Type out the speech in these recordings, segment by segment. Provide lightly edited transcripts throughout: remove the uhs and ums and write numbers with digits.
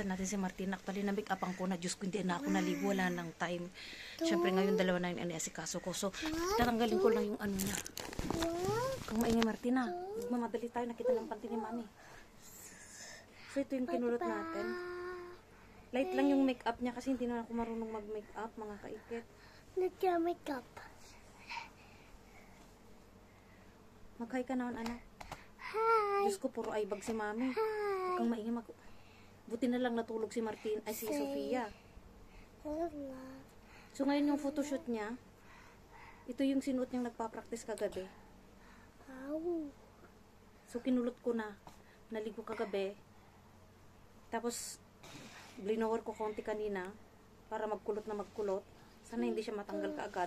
bilisan natin si Martina. Actually, na-make upan ko na. Diyos ko, hindi na ako naligo. Wala ng time. Siyempre, ngayon dalawa na yung aniasikaso ko. So, tatanggalin ko lang yung ano niya. Kung maingay, Martina. Magmamadali tayo. Nakita ng panty ni Mami. So, ito yung kinulot natin. Light lang yung make-up niya kasi hindi na ako marunong mag-make-up, mga kaikit. Nag-make-up. Mag-hi ka naman, anak. Hi. Diyos ko, puro eyebag si Mami. Huwag kang maingay buti na lang natulog si si Sofia. So, ngayon yung photoshoot niya, ito yung sinuot niyang nagpa-practice kagabi. So, kinulot ko na. Naligo kagabi. Tapos, blinower ko konti kanina para magkulot na magkulot. Sana hindi siya matanggal kaagad.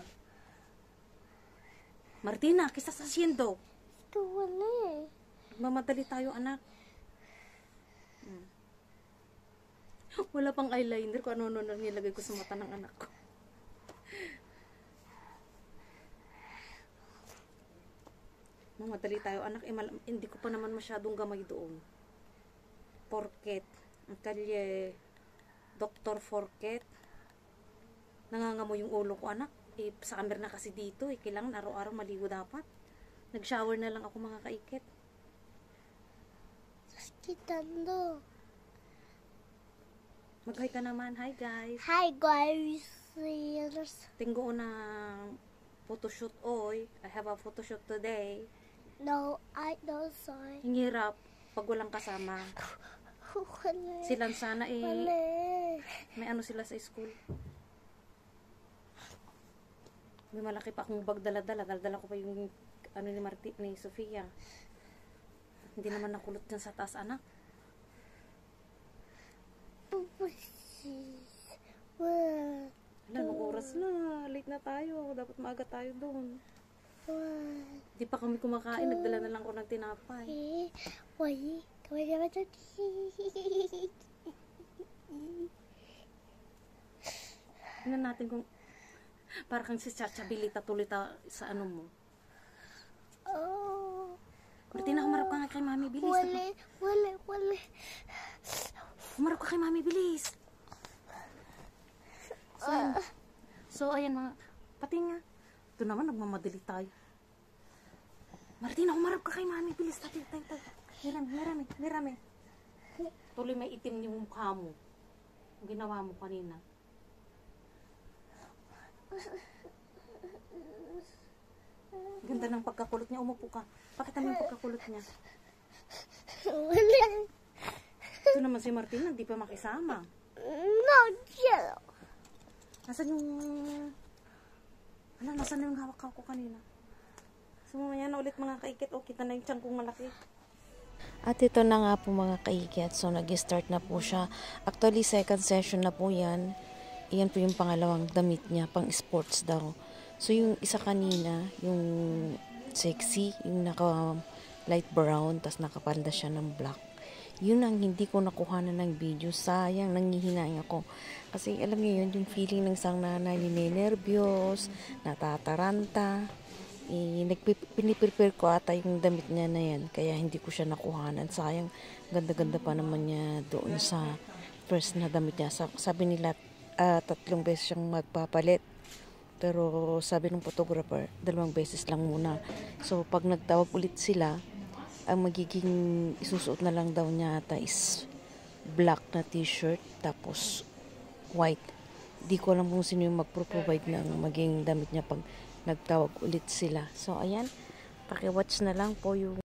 Martina, ¿qué estás haciendo? Ito wala eh. Mamadali tayo, anak. Wala pang eyeliner kung ano nilagay ko sa mata ng anak ko. Mamadali tayo, anak. Hindi ko pa naman masyadong gamay doon. Forket. Ang kalye, Dr. Forket. Nangangamo yung ulo ko, anak. Sa camera na kasi dito. Kailangan araw-araw maligo dapat. Nag-shower na lang ako, mga kaikit. Saskitando. Mag-hi ka naman. Hi, guys. Hi guys. Tinggo na photoshoot oy. I have a photoshoot today. No, I don't sorry. Ang hirap pag walang kasama. Wala. Silang sana Wala. may ano sila sa school. May malaki pa akong bag dala-dala. Dala ko pa yung ano ni Sofia. Hindi naman nakulot dyan sa taas, anak. Wala, nung oras na. Late na tayo. Dapat maaga tayo doon. Di pa kami kumakain. Nagdala na lang ko ng tinapay. Tingnan natin kung para kang si Chacha Bilita tulita sa ano mo. Martina, humarap ka nga kay Mami, bilis. Wala. Humarap ka kay Mami, bilis. So, ayan mga, pati nga. Ito naman, nagmamadali tayo. Martina, humarap ka kay Mami, bilis. Tayo. Mirami. Tuloy may itim yung mukha mo. Ang ginawa mo kanina. Ganda ng pagkakulot niya. Umupo ka. Pakita mo yung pagkakulot niya. Wala. Ito naman si Martina, hindi pa makisama. No, Jello. Nasaan yung... Nasaan na yung hawak ko kanina? So, mamaya na ulit mga kaikit. O, kita na yung tiyan kong malaki. At ito na nga po mga kaikit. So, nag-start na po siya. Actually, second session na po yan. Iyan po yung pangalawang damit niya. Pang sports daw. So, yung isa kanina, yung sexy, yung naka light brown, tas nakapalda siya ng black. Yun ang hindi ko nakuha na ng video. Sayang, nangihinayang ako. Kasi alam niyo yun, yung feeling ng isang nanay, ninenervyos, natataranta. Piniprepare ko ata yung damit niya na yan. Kaya hindi ko siya nakuhanan. Sayang, ganda-ganda pa naman niya doon sa first na damit niya. Sabi nila, 3 beses siyang magpapalit. Pero sabi ng photographer, 2 beses lang muna. So, pag nagtawag ulit sila, ang magiging isusuot na lang daw niya ata is black na t-shirt, tapos white. Di ko alam kung sino yung magpro-provide ng maging damit niya pag nagtawag ulit sila. So, ayan, paki-watch na lang po yung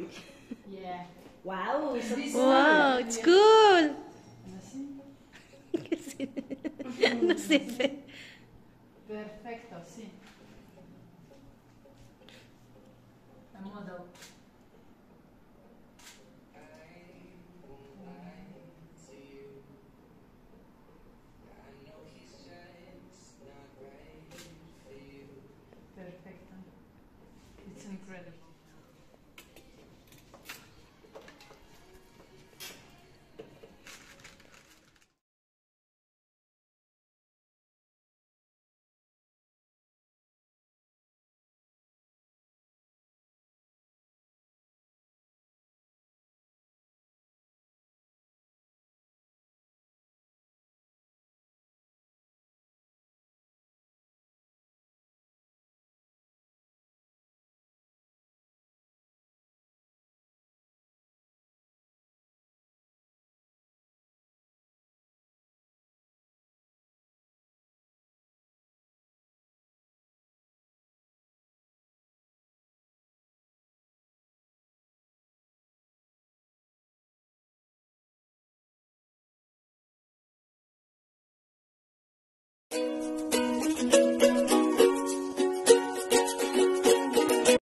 Yeah. Wow, so this Wow, it's cool. No sirve. Perfecto, sì. A modo. Perfecto. It's incredible.